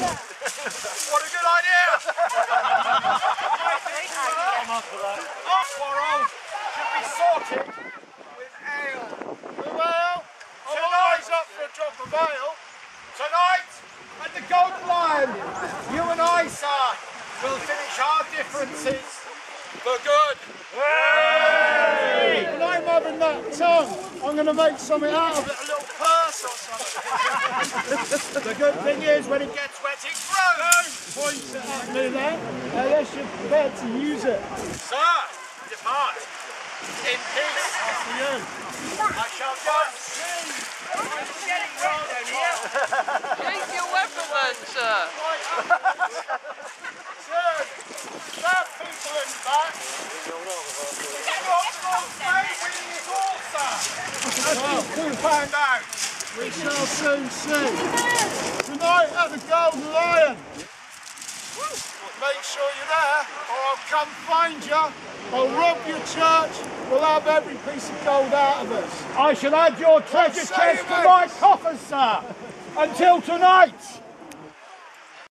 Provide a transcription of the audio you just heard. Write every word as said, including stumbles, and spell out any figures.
What a good idea! I'm up for that. Our quarrel should be sorted with ale. With ale? Tonight's up for a drop of ale. Tonight, at the Golden Lion, you and I, sir, will finish our differences for good. Hey! When I'm having that tongue, I'm going to make something out of it, a little purse or something. The good thing is, when it gets wet, it grows. Point it at me then, unless you're prepared to use it. Sir, depart. In peace. After you. I shall go. I'm getting wrong down here. Take your weapon then, sir. Sir, that people in the back. We'll find out. We shall soon see. Tonight at the Golden Lion. Make sure you're there, or I'll come find you. I'll rob your church. We'll have every piece of gold out of us. I shall add your treasure chest to my coffers, sir, until tonight.